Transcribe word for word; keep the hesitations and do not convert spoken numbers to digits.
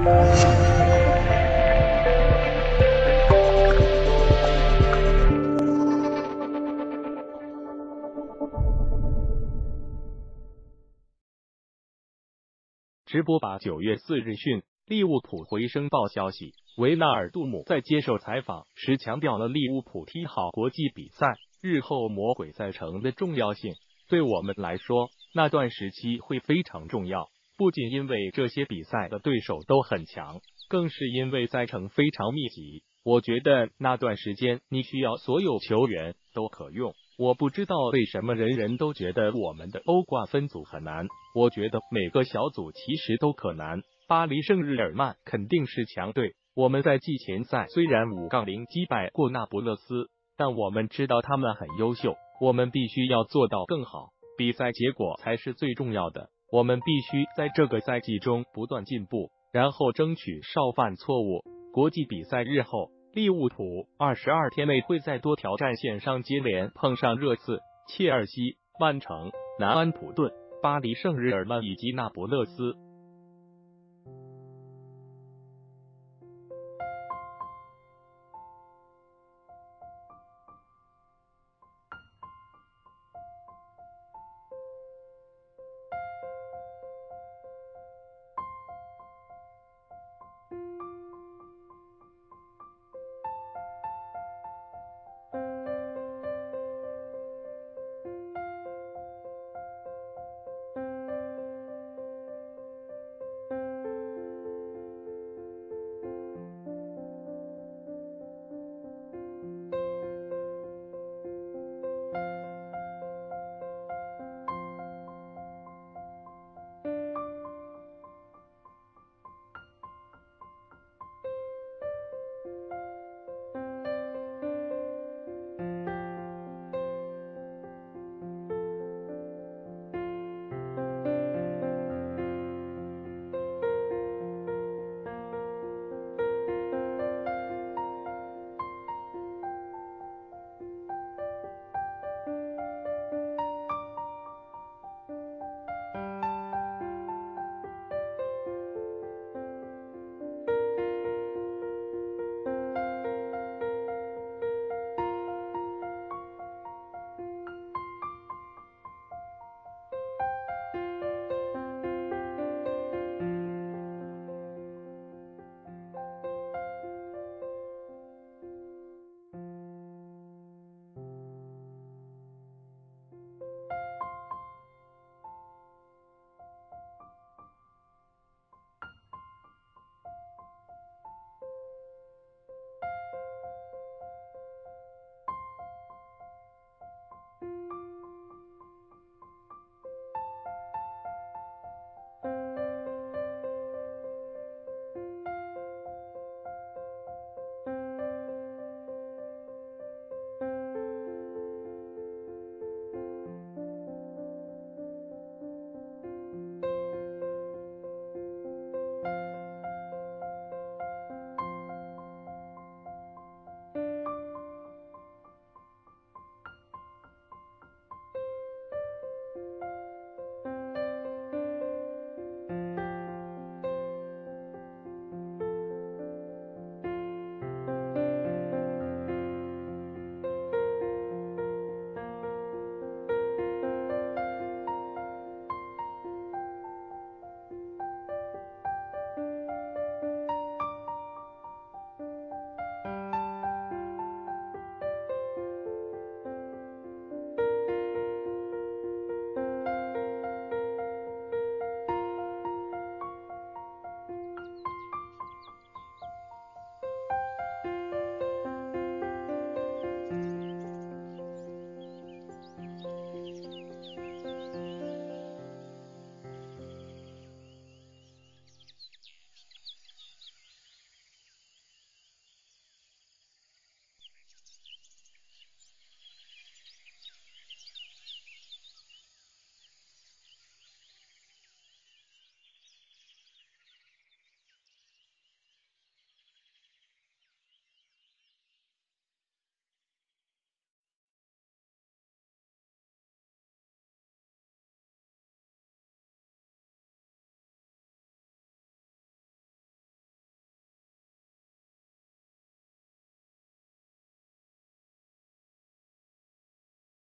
直播吧。九月四日讯，利物浦回声报消息，维纳尔杜姆在接受采访时强调了利物浦踢好国际比赛，日后魔鬼赛程的重要性。对我们来说，那段时期会非常重要，不仅因为这些比赛的对手都很强，更是因为赛程非常密集。我觉得那段时间你需要所有球员都可用。我不知道为什么人人都觉得我们的欧冠分组很难，我觉得每个小组其实都可难。巴黎圣日耳曼肯定是强队，我们在季前赛虽然五杠零击败过那不勒斯，但我们知道他们很优秀，我们必须要做到更好，比赛结果才是最重要的，我们必须在这个赛季中不断进步，然后争取少犯错误。国际比赛日后，利物浦二十二天内会在多条战线上接连碰上热刺、切尔西、曼城、南安普顿、巴黎圣日耳曼以及那不勒斯。